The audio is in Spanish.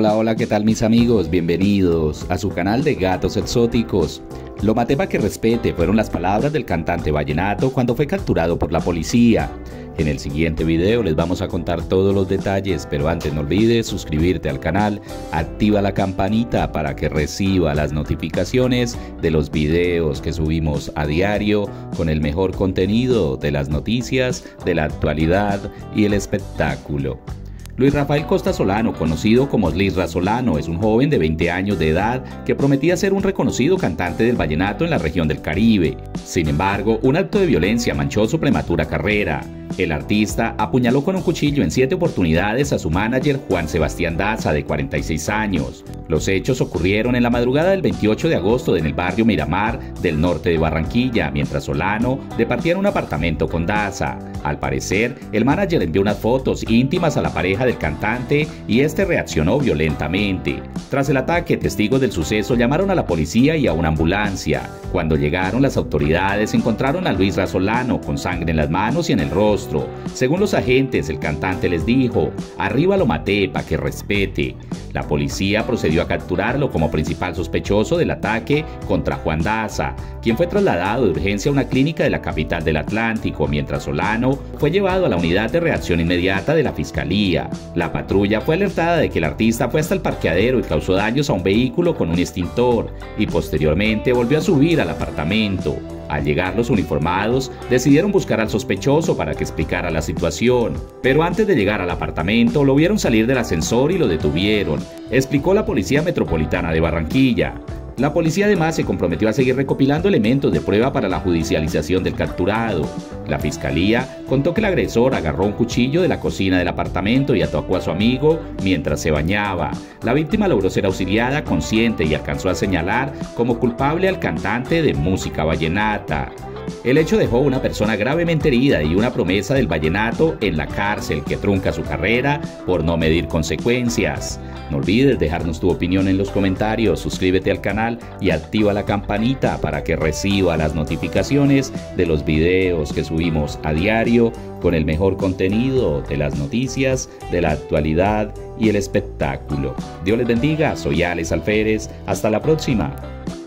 Hola, hola, ¿qué tal mis amigos? Bienvenidos a su canal de Gatos Exóticos. Lo maté pa' que respete fueron las palabras del cantante vallenato cuando fue capturado por la policía. En el siguiente video les vamos a contar todos los detalles, pero antes no olvides suscribirte al canal, activa la campanita para que reciba las notificaciones de los videos que subimos a diario con el mejor contenido de las noticias, de la actualidad y el espectáculo. Luis Rafael Costa Solano, conocido como Lisra Solano, es un joven de 20 años de edad que prometía ser un reconocido cantante del vallenato en la región del Caribe. Sin embargo, un acto de violencia manchó su prematura carrera. El artista apuñaló con un cuchillo en 7 oportunidades a su manager Juan Sebastián Daza, de 46 años. Los hechos ocurrieron en la madrugada del 28 de agosto en el barrio Miramar del norte de Barranquilla, mientras Solano departía en un apartamento con Daza. Al parecer, el manager envió unas fotos íntimas a la pareja del cantante y este reaccionó violentamente. Tras el ataque, testigos del suceso llamaron a la policía y a una ambulancia. Cuando llegaron, las autoridades encontraron a Lisra Solano con sangre en las manos y en el rostro. Según los agentes, el cantante les dijo: "Arriba lo maté pa' que respete". La policía procedió a capturarlo como principal sospechoso del ataque contra Juan Daza, quien fue trasladado de urgencia a una clínica de la capital del Atlántico, mientras Solano fue llevado a la unidad de reacción inmediata de la fiscalía. La patrulla fue alertada de que el artista fue hasta el parqueadero y causó daños a un vehículo con un extintor, y posteriormente volvió a subir al apartamento. Al llegar los uniformados, decidieron buscar al sospechoso para que explicara la situación. Pero antes de llegar al apartamento, lo vieron salir del ascensor y lo detuvieron, explicó la Policía Metropolitana de Barranquilla. La policía además se comprometió a seguir recopilando elementos de prueba para la judicialización del capturado. La fiscalía contó que el agresor agarró un cuchillo de la cocina del apartamento y atacó a su amigo mientras se bañaba. La víctima logró ser auxiliada consciente y alcanzó a señalar como culpable al cantante de música vallenata. El hecho dejó una persona gravemente herida y una promesa del vallenato en la cárcel que trunca su carrera por no medir consecuencias. No olvides dejarnos tu opinión en los comentarios, suscríbete al canal y activa la campanita para que reciba las notificaciones de los videos que subimos a diario con el mejor contenido de las noticias, de la actualidad y el espectáculo. Dios les bendiga, soy Alex Alférez, hasta la próxima.